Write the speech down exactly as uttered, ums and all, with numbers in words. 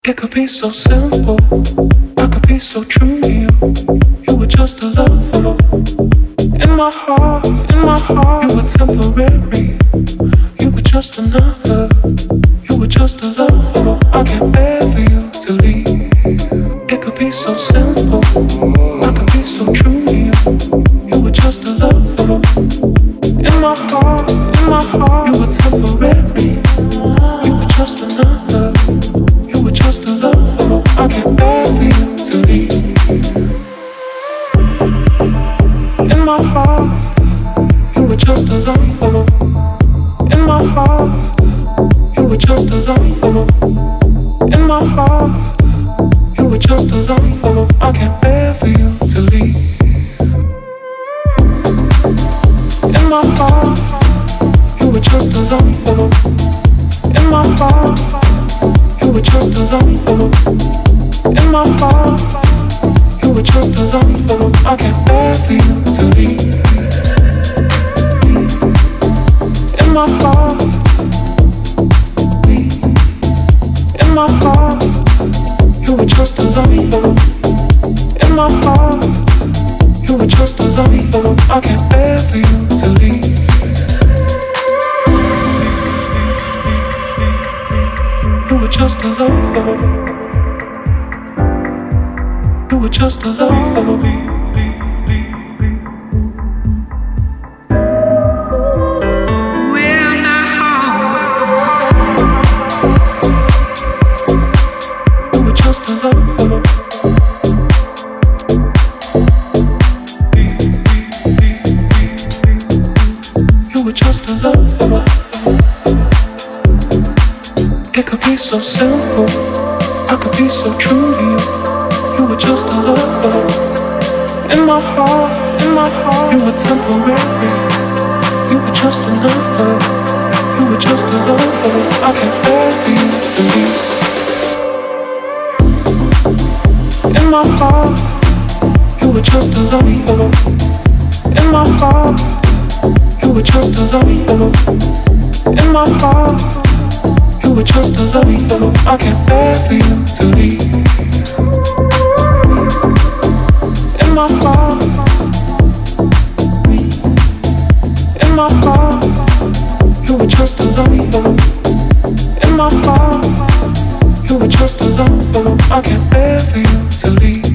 It could be so simple, I could be so true to you. You were just a lover. In my heart, in my heart, you were temporary. You were just another. You were just a lover. I can't bear for you to leave. It could be so simple, I could be so true to you. You were just a lover. In my heart, in my heart, you were temporary. You were just another. You were just a lover. I can't bear for you to leave. In my heart, you were just a lover. In my heart, you were just a lover. In my heart, you were just a lover. I can't bear for you to leave. In my heart, you were just a lover. In my heart, you were just a lover. In my heart, you were just a lover. I can't bear for you to leave. In my heart, in my heart, you were just a lover. In my heart, you were just a lover. I can't bear for you to leave. You were just a lover. You were just a lover. Just a lover. You were just a lover. It could be so simple, I could be so true to you. You were just a lover. In my heart, in my heart, you were temporary. You were just another. You were just a lover. I can't bear for you to leave. In my heart, you were just a lover. In my heart, you were just a lover. In my heart, you were just a lover. I can't bear for you to leave. In my heart, in my heart, you were just a lover. In my heart, you were just a lover. I can't bear for you to leave.